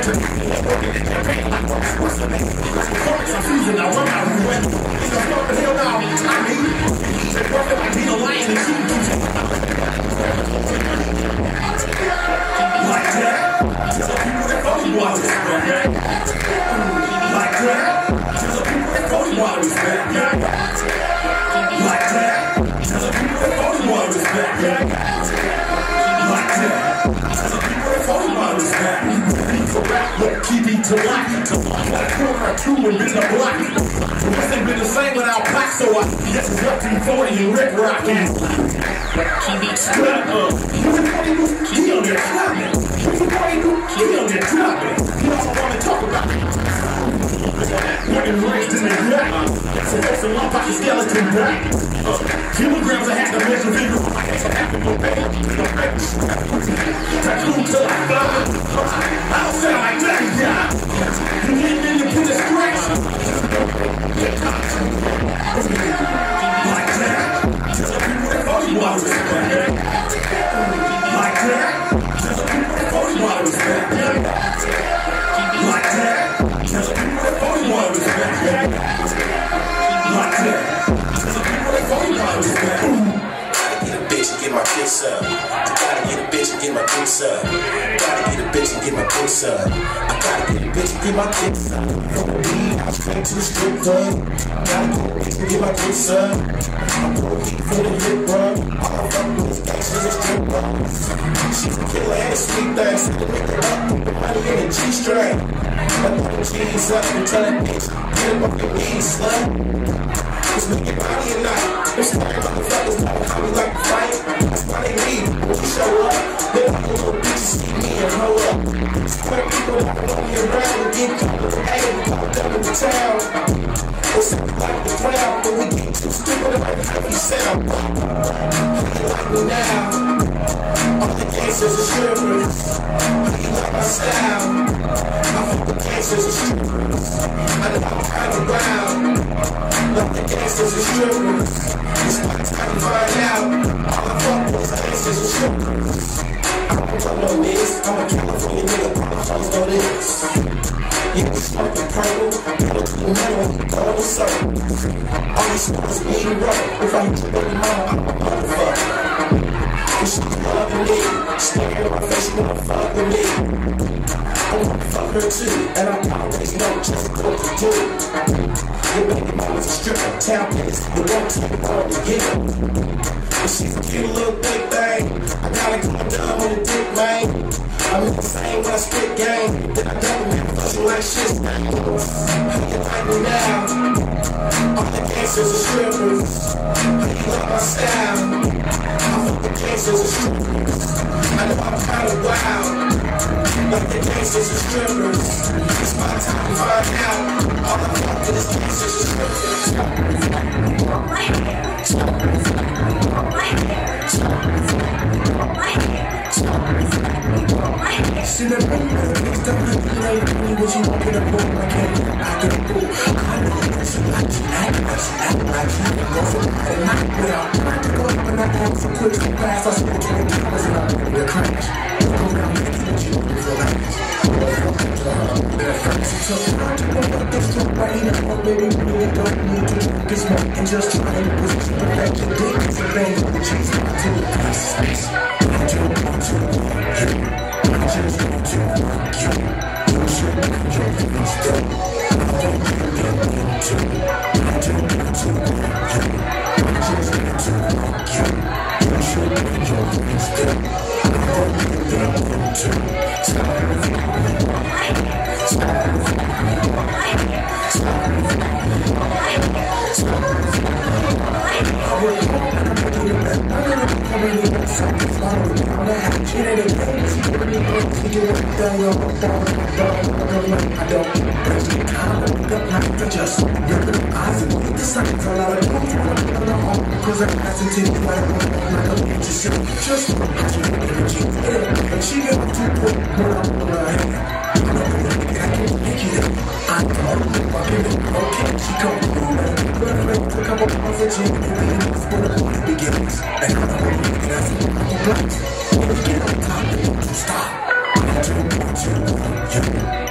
Keep it to life. Like corner two and been the block. The rest ain't been the same without Pac, so I guess it's up to 40 and Rick rockin'. Keep it straight up. He on there clapping. He on there clapping. You know what I wanna talk about. Working raised in the back. So that's a lump like a skeleton back. Kilograms I had to measure figure. Tattoo till I fly. I don't sound like that, yeah. You ain't in the put the scratch. Like that. Tell the people that vote you out of respect. Like that. Tell the people that vote you out of respect. Like that. Tell the people that vote you out of respect. Like that. Tell the people that vote you out of respect. Gotta get a bitch and get my dicks up. I gotta get a bitch and get my dicks up. Gotta get a bitch and get my dicks up. I gotta get a bitch and get my dicks up. From the weed, I'm straight to the strip club. Gotta get a bitch and get my dicks up. I'm gonna keep for the hip rub. All I'm fucking with is gangsters and strip clubs. She's a killer and a sweet thing. So to make her up, put the money in a G-string. But put the G's up and tell that bitch, get him up your knees, slut. It's making money at night. It's like motherfuckers know how we like to fight. That's why they leave when we show up. They like the little bitches see me and hoe up. Swear people that don't know me around and get caught. Hey, we popped up in the town. It's something like the crowd, but we get too stupid about how we sound. You like me now. All the gangsters are strippers. You like my style. I fuck the gangsters and strippers. I know I'm kind of brown. Like the gangsters and strippers. It's my time to find out. All I fuck with is gangsters and strippers. I don't know this. I'm a California nigga. Always know this. You can smoke the purple. You know when you go to circle. All these smokers need to roll. If I hit your baby mama, I'm a motherfucker. And she's loving me. Staring at my face, you wanna fuck with me. I wanna fuck her too. And I always know just what to do. Your baby mama's a stripper, town place. You won't take it all together. But she's a cute little big thing. I gotta go down with a dick, man. I'm in the same when I spit game. Then I double man, fucking like shit. You like me now. All the gangsters are strippers. You like my style. I fuck the gangsters are strippers. I know I'm kinda wild. Like the gangsters are strippers. It's my time to find out. All I fuck with is gangsters are strippers. See the room, it's the like me, but you walk in a boat, I can't get a boat. I know that she like she act like she can go for the night without trying to go up and I act so quick so fast, I spent 20 hours and I'm gonna crash. Go down and get you for that. She took me out to go up this to right now, oh baby, you really don't need to drink this much and just try to position perfect your dick. It's a bang with the cheese, I tell you, I just want to rock you. You should not your feelings still. I don't get into. I don't want to rock you. I just want to rock you. You should not your feelings still. I don't get into. Just look at the eyes and look at the signs. A lot of people on the home because I'm passing to you like a bitch. Just look at your energy. And she got to put more up on her hand. You know, I can't make it. I know, okay, she come through. But a couple months of change, and it's for the beginnings. And I know that's a couple blocks. When you get on top, you stop. I don't want you.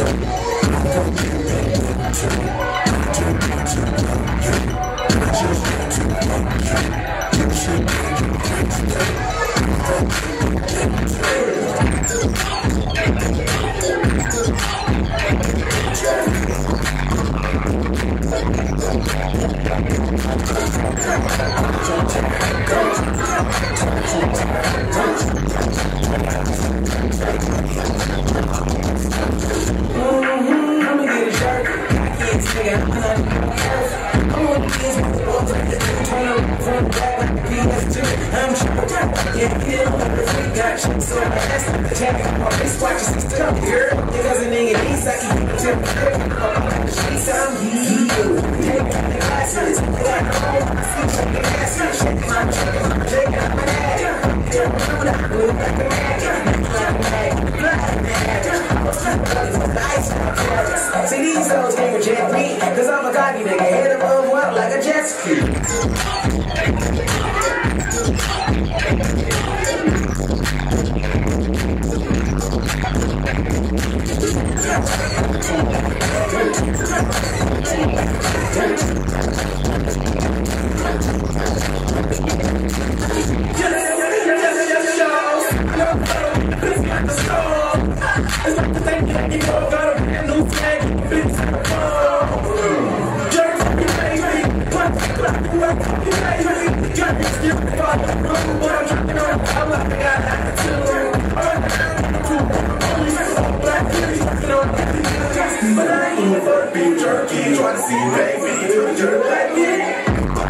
See, these hoes can't reject me, cause I'm a cocky nigga, head above water like a jet ski. But I ain't here for the beef jerky. Try to see you baby, do the jerk like me.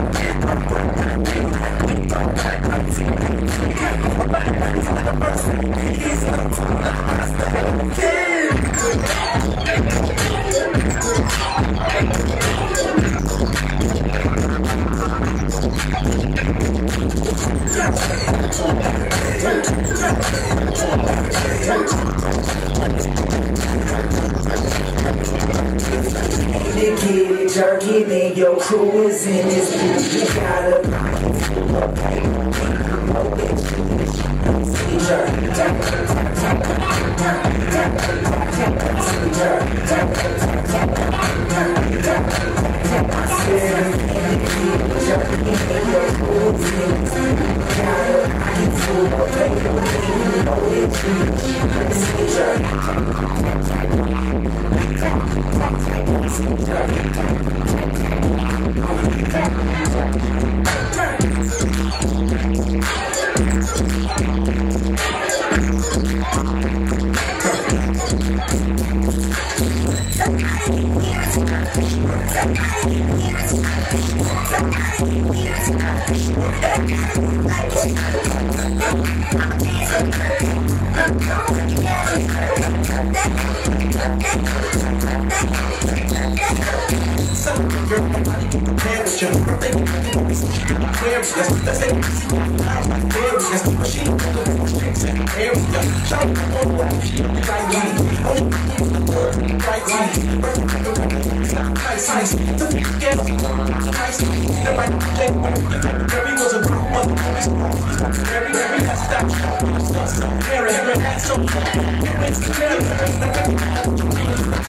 Get jerky, then your crew is in this bitch. You gotta